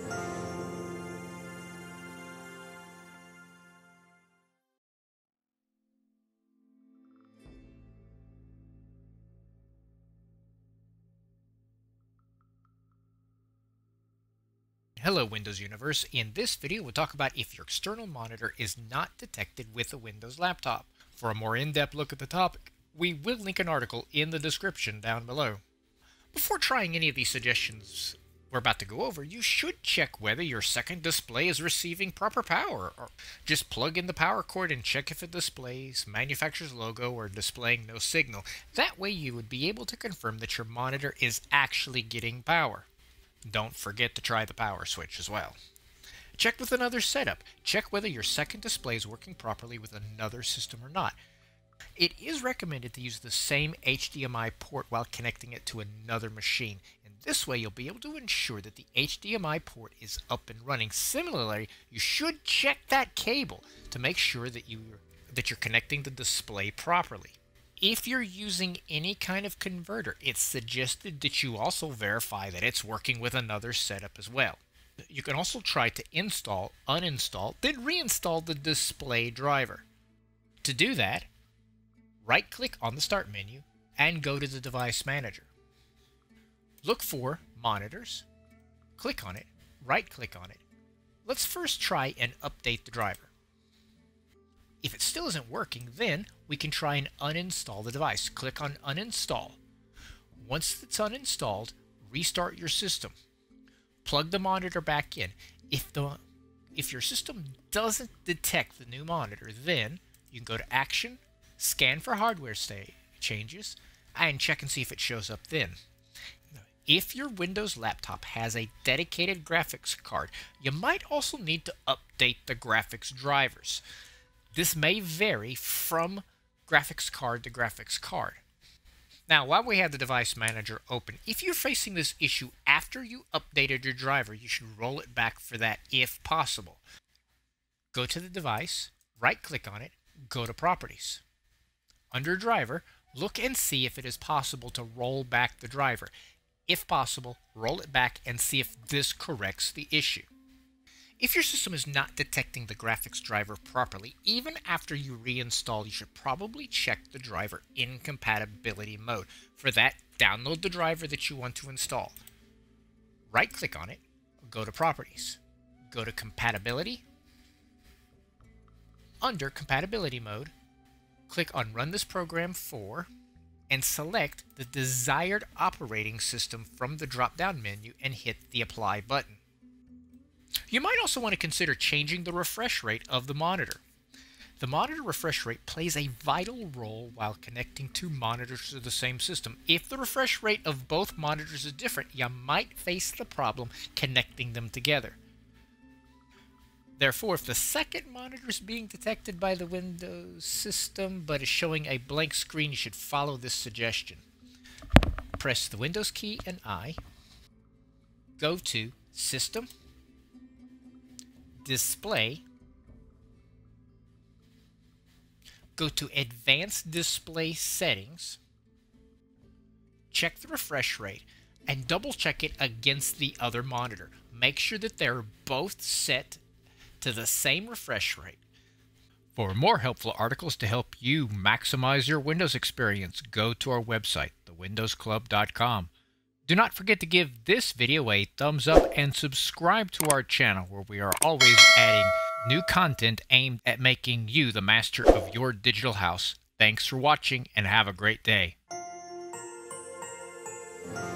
Hello Windows Universe. In this video we'll talk about if your external monitor is not detected with a Windows laptop. For a more in-depth look at the topic, we will link an article in the description down below. Before trying any of these suggestions we're about to go over, you should check whether your second display is receiving proper power, or just plug in the power cord and check if it displays manufacturer's logo or displaying no signal. That way you would be able to confirm that your monitor is actually getting power. Don't forget to try the power switch as well. Check with another setup. Check whether your second display is working properly with another system or not. It is recommended to use the same HDMI port while connecting it to another machine. And this way you'll be able to ensure that the HDMI port is up and running. Similarly, you should check that cable to make sure that you're connecting the display properly. If you're using any kind of converter, it's suggested that you also verify that it's working with another setup as well. You can also try to install, uninstall, then reinstall the display driver. To do that, right-click on the Start menu and go to the Device Manager. Look for Monitors, click on it, right-click on it. Let's first try and update the driver. If it still isn't working, then we can try and uninstall the device. Click on Uninstall. Once it's uninstalled, restart your system. Plug the monitor back in. If your system doesn't detect the new monitor, then you can go to Action, Scan for hardware changes, and check and see if it shows up then. If your Windows laptop has a dedicated graphics card, you might also need to update the graphics drivers. This may vary from graphics card to graphics card. Now, while we have the Device Manager open, if you're facing this issue after you updated your driver, you should roll it back for that if possible. Go to the device, right-click on it, go to Properties. Under Driver, look and see if it is possible to roll back the driver. If possible, roll it back and see if this corrects the issue. If your system is not detecting the graphics driver properly, even after you reinstall, you should probably check the driver in compatibility mode. For that, download the driver that you want to install. Right-click on it, go to Properties, go to Compatibility. Under Compatibility mode, click on Run this program for, and select the desired operating system from the drop-down menu and hit the Apply button. You might also want to consider changing the refresh rate of the monitor. The monitor refresh rate plays a vital role while connecting two monitors to the same system. If the refresh rate of both monitors is different, you might face the problem connecting them together. Therefore, if the second monitor is being detected by the Windows system but is showing a blank screen, you should follow this suggestion. Press the Windows key and I. Go to System, Display, go to Advanced Display Settings, check the refresh rate, and double check it against the other monitor. Make sure that they're both set to the same refresh rate. For more helpful articles to help you maximize your Windows experience, go to our website, thewindowsclub.com. Do not forget to give this video a thumbs up and subscribe to our channel, where we are always adding new content aimed at making you the master of your digital house. Thanks for watching and have a great day.